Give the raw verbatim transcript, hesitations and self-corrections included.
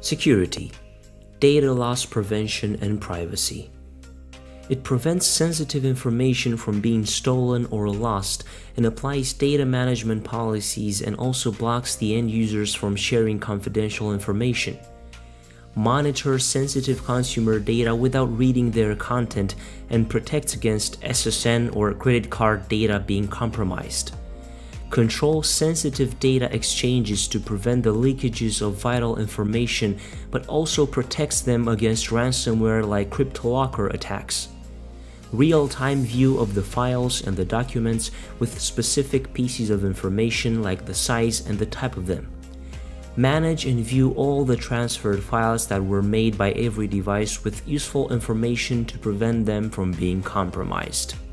Security, data loss prevention and privacy. It prevents sensitive information from being stolen or lost and applies data management policies and also blocks the end users from sharing confidential information. Monitors sensitive consumer data without reading their content and protects against S S N or credit card data being compromised. Controls sensitive data exchanges to prevent the leakages of vital information, but also protects them against ransomware like cryptolocker attacks. Real-time view of the files and the documents with specific pieces of information like the size and the type of them. Manage and view all the transferred files that were made by every device with useful information to prevent them from being compromised.